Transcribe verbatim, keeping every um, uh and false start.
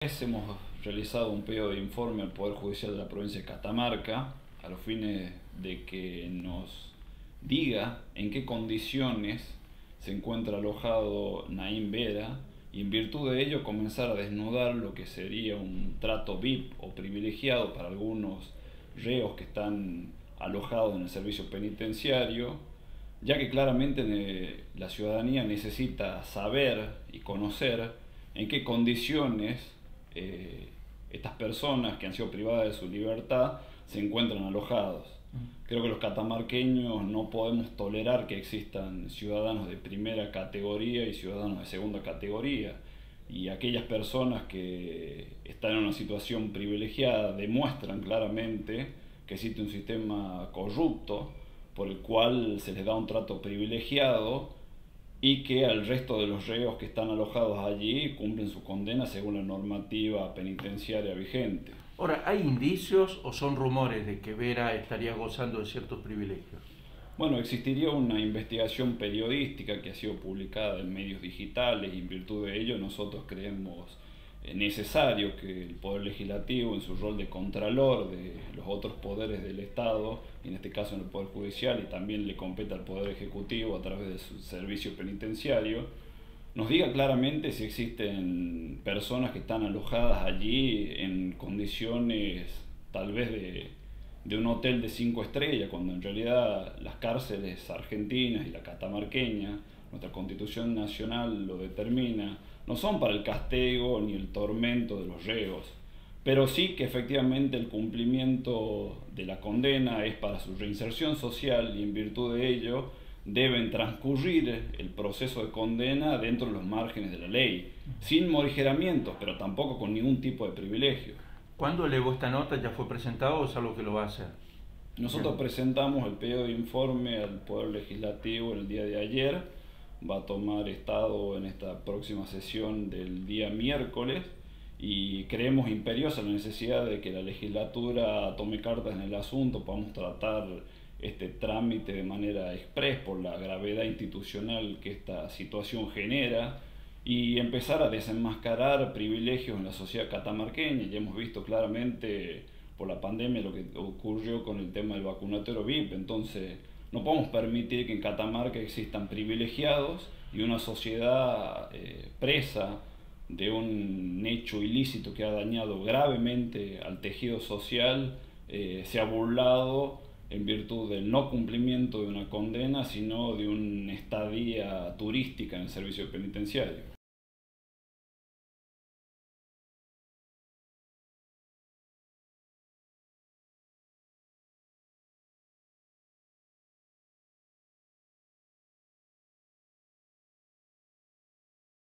Hemos realizado un pedido de informe al Poder Judicial de la provincia de Catamarca a los fines de que nos diga en qué condiciones se encuentra alojado Naim Vera y en virtud de ello comenzar a desnudar lo que sería un trato V I P o privilegiado para algunos reos que están alojados en el servicio penitenciario, ya que claramente la ciudadanía necesita saber y conocer en qué condiciones eh, estas personas que han sido privadas de su libertad se encuentran alojados. Creo que los catamarqueños no podemos tolerar que existan ciudadanos de primera categoría y ciudadanos de segunda categoría, y aquellas personas que están en una situación privilegiada demuestran claramente que existe un sistema corrupto por el cual se les da un trato privilegiado y que al resto de los reos que están alojados allí cumplen su condena según la normativa penitenciaria vigente. Ahora, ¿hay indicios o son rumores de que Vera estaría gozando de ciertos privilegios? Bueno, existiría una investigación periodística que ha sido publicada en medios digitales y en virtud de ello nosotros creemos necesario que el Poder Legislativo, en su rol de contralor de los otros poderes del Estado, y en este caso en el Poder Judicial, y también le compete al Poder Ejecutivo a través de su servicio penitenciario, nos diga claramente si existen personas que están alojadas allí en condiciones tal vez de, de un hotel de cinco estrellas, cuando en realidad las cárceles argentinas y la catamarqueña, nuestra Constitución Nacional lo determina, no son para el castigo ni el tormento de los reos, pero sí que efectivamente el cumplimiento de la condena es para su reinserción social y en virtud de ello deben transcurrir el proceso de condena dentro de los márgenes de la ley, sin morigeramientos, pero tampoco con ningún tipo de privilegio. ¿Cuándo elevó esta nota? ¿Ya fue presentado o es algo que lo va a hacer? Nosotros presentamos el pedido de informe al Poder Legislativo el día de ayer, va a tomar estado en esta próxima sesión del día miércoles y creemos imperiosa la necesidad de que la legislatura tome cartas en el asunto, podamos tratar este trámite de manera express por la gravedad institucional que esta situación genera y empezar a desenmascarar privilegios en la sociedad catamarqueña. Ya hemos visto claramente por la pandemia lo que ocurrió con el tema del vacunatorio V I P, entonces no podemos permitir que en Catamarca existan privilegiados y una sociedad eh, presa de un hecho ilícito que ha dañado gravemente al tejido social, eh, se ha burlado en virtud del no cumplimiento de una condena, sino de una estadía turística en el servicio penitenciario.